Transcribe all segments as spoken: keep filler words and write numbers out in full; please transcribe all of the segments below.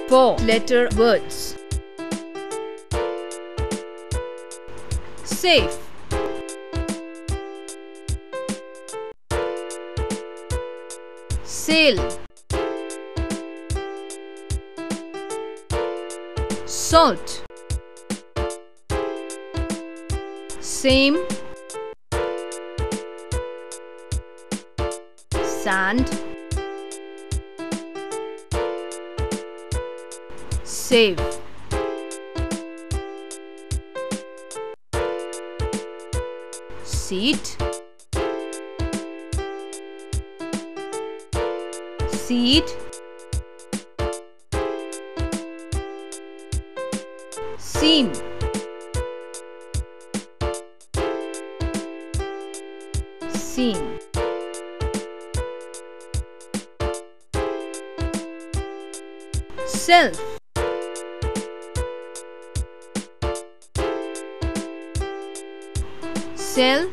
Four letter words. Safe. Sail. Salt. Same. Sand. Save. Seat. Seed. Seam. Seam. Self. Sell.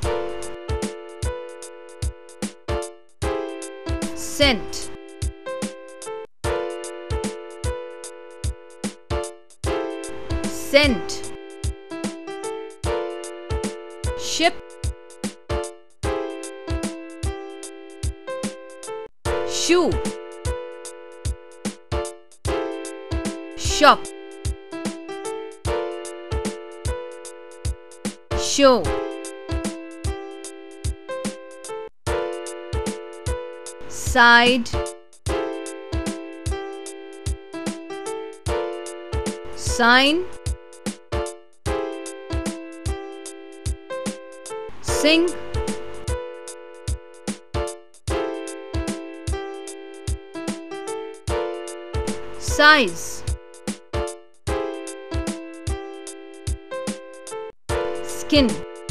Scent. Scent. Ship. Shoe. Shop. Show. Side. Sign. Sing. Size. Skin.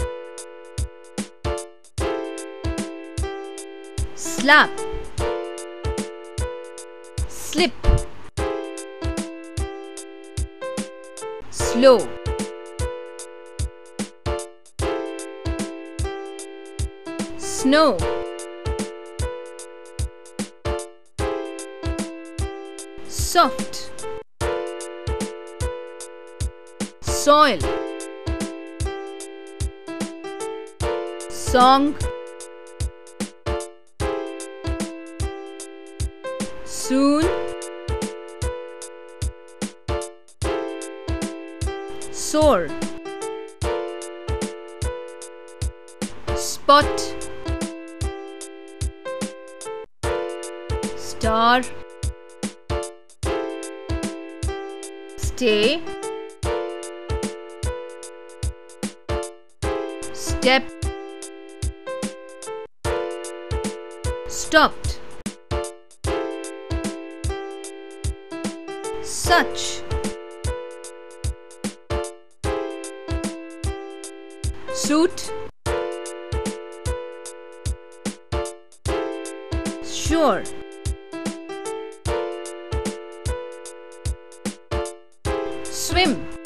Slap. Slip. Slow. Snow. Soft. Soil. Song. Soon. Sore. Spot. Star. Stay. Step. Stopped. Such. Suit. Sure. Swim.